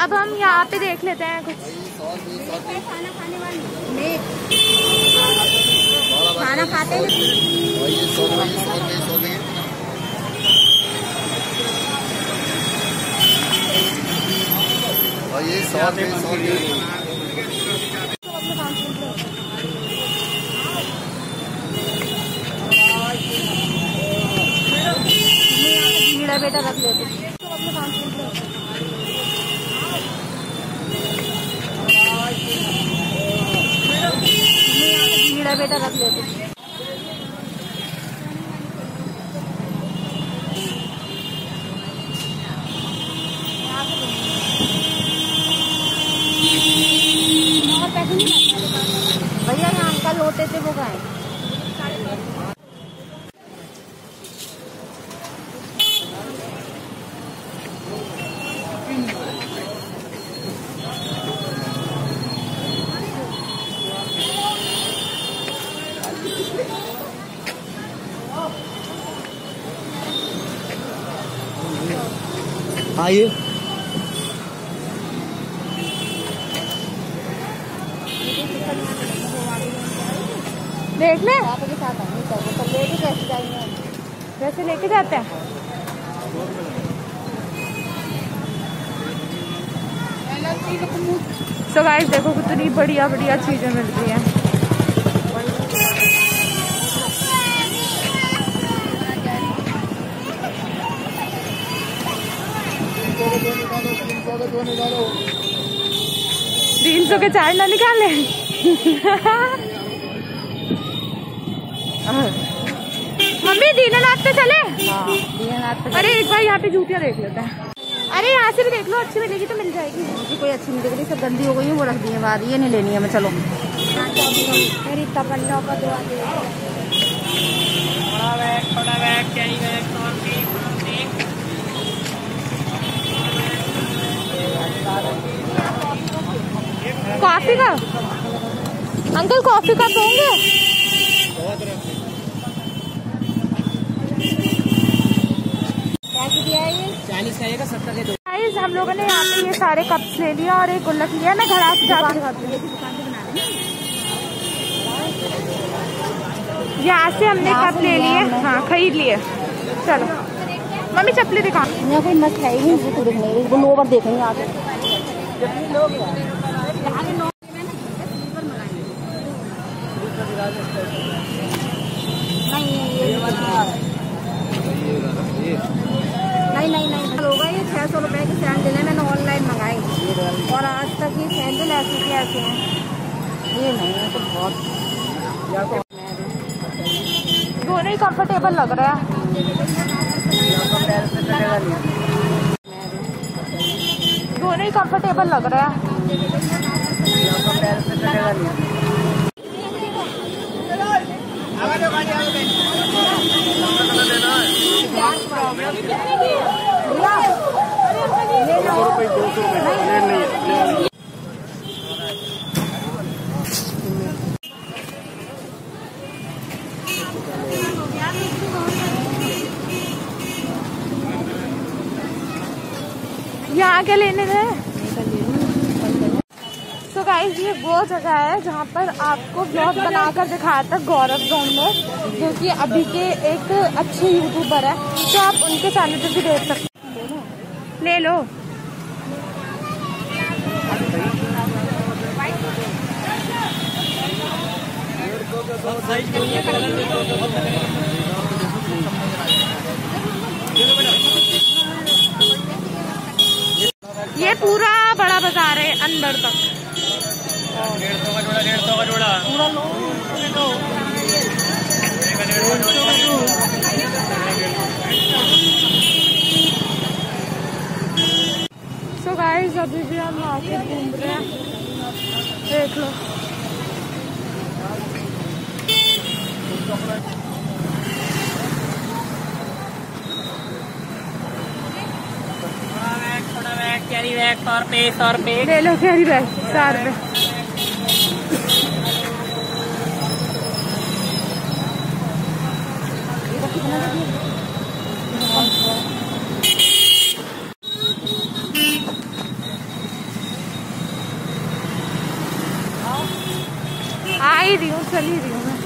अब हम यहाँ पे देख लेते हैं कुछ खाना खाने वाली खाना खाते हैं ये 100 बेटा रख लेते बेटा रख लेते भैया यहाँ अंकल होते थे वो गए। आइए देख ले आपके साथ आनी चाहिए तो लेके कैसे जाएंगे वैसे लेके जाते हैं। सो गाइस देखो कितनी बढ़िया बढ़िया चीजें मिल रही हैं। तीन सौ के 4 ना निकाले। मम्मी दीनानाथ पे चले। अरे एक बार यहाँ पे जूतियाँ देख लेते हैं। अरे यहाँ से भी देख लो, अच्छी मिलेगी तो मिल जाएगी। मुझे कोई अच्छी नहीं दिख रही, सब गंदी हो गई है, वो रख दी है बाद, ये नहीं लेनी है मैं। चलो मेरी तमन्ना का दुआ दे। थोड़ा बैग कैरी बैग कॉफी का अंकल कॉफी का दोगे? कैसे दिया है ये? 40 का आएगा, 70 के 2। गाइस हम लोगों ने यहाँ पे ये सारे कप्स ले लिया और एक गुल्लक लिया। मैं घर आके जाके दिखाती हूँ। यहाँ से हमने कप ले लिए, हाँ खरीद लिए। चलो मम्मी चप्पलें दिखा। यहाँ कोई मस्त है ही नहीं, तो देखेंगे वो लोवर देखेंगे आगे। नहीं होगा ये 600 रुपए की सैंडल है, मैंने ऑनलाइन मंगाई और आज तक ये सैंडल ऐसे हैं। ये नहीं है तो बहुत दोनों ही कंफर्टेबल लग रहा है। दोनों ही कंफर्टेबल लग रहा है। यहाँ के लेने गए। तो गाइस ये वो जगह है जहाँ पर आपको ब्लॉग बनाकर दिखाया था गौरव जोंडर, जो कि अभी के एक अच्छे यूट्यूबर है, तो आप उनके चैनल पर भी देख सकते हो। ले लो। ये पूरा बड़ा बाजार है अंदर तक। 150 का जोड़ा। सो गाइस अभी भी हम मार्केट घूम रहे हैं, देख लो। थोड़ा बैग कैरी बैग 100 रुपए ले लो कैरी बैग 4 रुपए। ही रही हूँ मैं।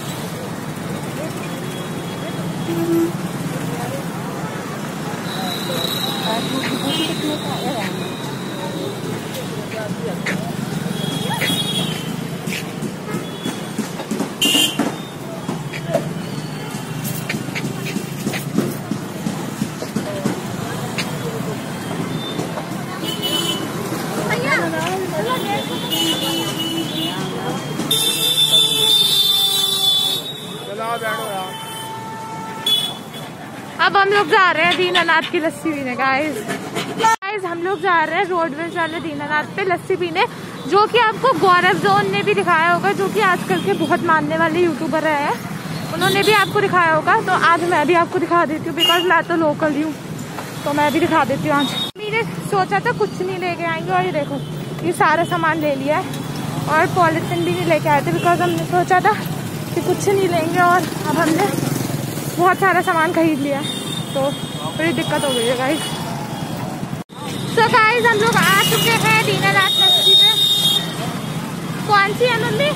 अब हम लोग जा रहे हैं दीनानाथ की लस्सी पीने। गाइस हम लोग जा रहे हैं रोडवेज वाले दीनानाथ पे लस्सी पीने, जो कि आपको गौरव जोन ने भी दिखाया होगा, जो कि आजकल के बहुत मानने वाले यूट्यूबर है, उन्होंने भी आपको दिखाया होगा। तो आज मैं भी आपको दिखा देती हूँ, बिकॉज मैं तो लोकल ही हूँ, तो मैं भी दिखा देती हूँ। आज मैंने सोचा था कुछ नहीं लेके आएंगे, और ये देखो ये सारा सामान ले लिया है, और पॉलिथीन भी नहीं लेके आए थे, बिकॉज हमने सोचा था कि कुछ नहीं लेंगे, और अब हमने बहुत सारा सामान खरीद लिया, तो बड़ी दिक्कत हो गई है गाइस। तो गाइस हम लोग आ चुके हैं दीनानाथ लस्सी पे। कौन सी है मम्मी?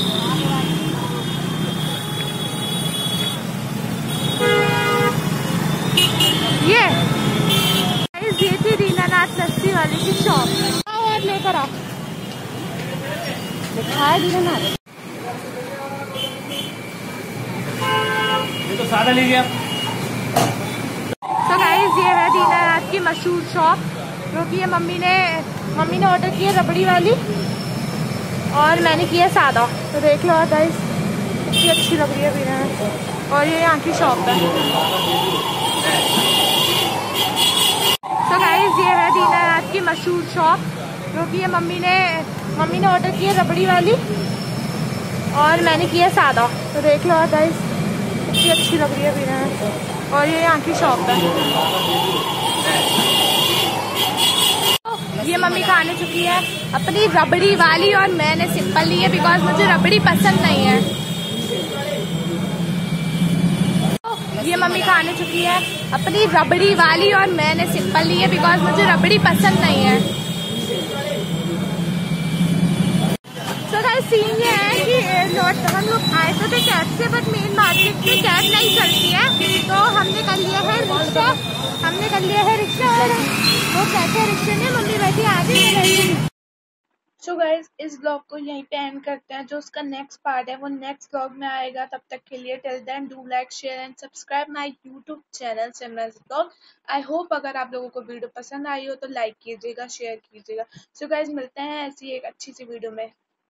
ये गाइस ये थी दीनानाथ लस्सी वाली की शॉप। और लेकर आओ, दिखाए दीनानाथ। ये तो सादा लीजिए आप। तो गाइस ये है दीनानाथ की मशहूर शॉप, जो कि ये मम्मी ने ऑर्डर की है रबड़ी वाली, और मैंने किया सादा। तो देख लो गाइस कितनी अच्छी लग रही है दीनानाथ, और ये यहाँ की शॉप है। तो गाइस ये है दीनानाथ की मशहूर शॉप, जो कि ये मम्मी ने ऑर्डर की है रबड़ी वाली, और मैंने किया सादा। तो देख लो गाइस कितनी अच्छी लग रही है दीनानाथ, और ये यहाँ की शॉप है। ये मम्मी खाने चुकी है अपनी रबड़ी वाली, और मैंने सिंपल ली है, बिकॉज मुझे रबड़ी पसंद नहीं है। ये मम्मी खाने चुकी है अपनी रबड़ी वाली, और मैंने सिंपल ली है, बिकॉज मुझे रबड़ी पसंद नहीं है। तो गाइस सीन ये है कि हम लोग आए तो थे कैब से, बट मेन मार्केट में कैब नहीं चलती है, तो हमने कर लिया है रिक्शा, और वो कैसे रिक्शे में मम्मी बैठी आगे। सो गाइस इस ब्लॉग को यहीं पे एंड करते हैं। जो उसका नेक्स्ट पार्ट है वो नेक्स्ट ब्लॉग में आएगा। तब तक के लिए till then do like share and subscribe my YouTube channel Simran's blog. I hope अगर आप लोगों को वीडियो पसंद आई हो तो लाइक कीजिएगा, शेयर कीजिएगा। सो गाइस मिलते हैं ऐसी एक अच्छी सी वीडियो में।